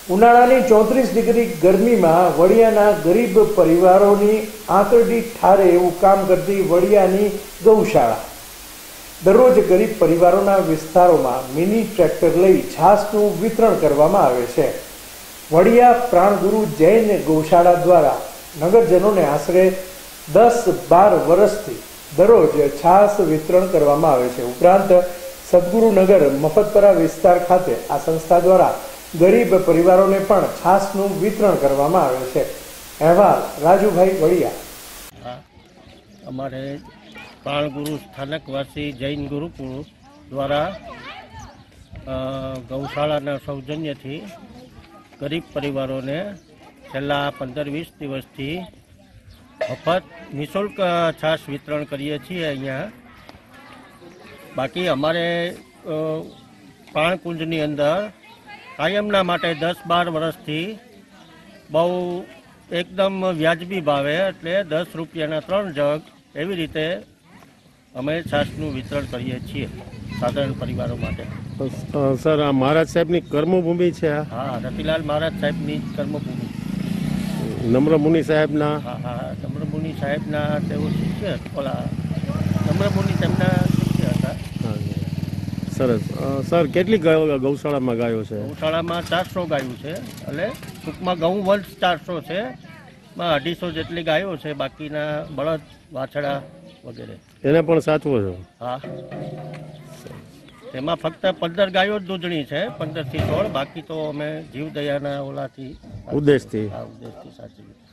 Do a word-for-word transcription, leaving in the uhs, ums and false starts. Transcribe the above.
ઉનાળાની ચોત્રીસ ડિગ્રી ગરમીમાં વડિયાના ગરીબ પરિવારોની આંતરડી ઠારે એવું કામ કરતી વડિયાની ગૌશાળા દરરોજ ગરીબ પરિવારોના વિસ્તારોમાં મિની ટ્રેક્ટર લઈ છાસનું વિતરણ કરવામાં આવે છે. વડિયા પ્રાણગુરુ જૈન ગૌશાળા દ્વારા નગરજનોને આશરે દસ બાર વર્ષથી દરરોજ છાસ વિતરણ કરવામાં આવે છે. ઉપરાંત સદગુરુનગર મફતપરા વિસ્તાર ખાતે આ સંસ્થા દ્વારા ગરીબ પરિવારોને પણ છાસનું વિતરણ કરવામાં આવે છે. અહેવાલ રાજુભાઈ વડિયા. અમારે પ્રાણગુરુ સ્થાનકવાસી જૈન ગુરુકુળ દ્વારા ગૌશાળાના સૌજન્યથી ગરીબ પરિવારોને છેલ્લા પંદર વીસ દિવસથી મફત નિઃશુલ્ક છાશ વિતરણ કરીએ છીએ. અહીંયા બાકી અમારે પ્રાણકુંજની અંદર કાયમના માટે દસ બાર વર્ષથી બહુ એકદમ વ્યાજબી ભાવે એટલે દસ રૂપિયાના ત્રણ જગ એવી રીતે અમે છાશનું વિતરણ કરીએ છીએ સાધારણ પરિવારો માટે. સર, આ મહારાજ સાહેબની કર્મભૂમિ છે? હા, રતિલાલ મહારાજ સાહેબની કર્મભૂમિ. નમ્રમુનિ સાહેબના? હા હા નમ્રમુનિ સાહેબના તેઓ શિષ્ય ઓલા નમ્રમુનિ તેમના શિષ્ય હતા. સરસ. સર, કેટલી ગૌશાળામાં ગાયો છે? ગૌશાળામાં ચારસો ગાયો છે. એટલે ટૂંકમાં ગૌ વંશ ચારસો છે. અઢીસો જેટલી ગાયો છે. બાકીના બળદ વાછડા વગેરે એને પણ સાચવો છો? હા, એમાં ફક્ત પંદર ગાયો જ દૂધણી છે, પંદર થી સોળ. બાકી તો અમે જીવદયાના ઓલાથી ઉદ્દેશથી હા ઉદ્દેશથી સાચવી.